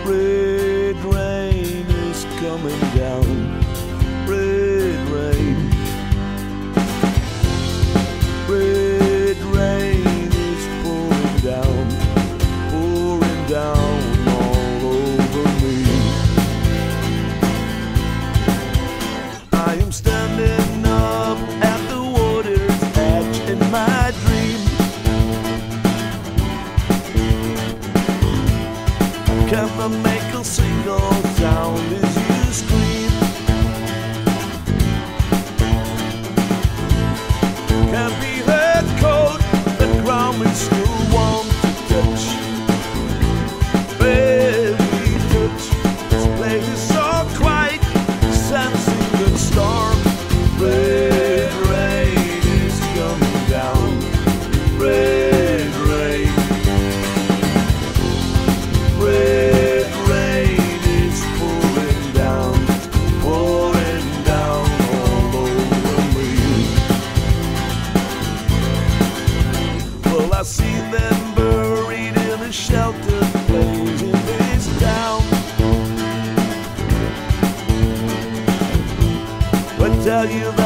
Red rain is coming down. Red rain. Red rain is pouring down all over me. I am standing up at the water's edge in my dream. Can't make a single sound as you scream. Can't be heard cold, the ground is still warm to touch. Baby, touch. This place is so quiet, sensing the storm. Red rain is coming down. Red rain. Red rain is pouring down all over me. Well, I see them buried in a sheltered place in this town. I tell you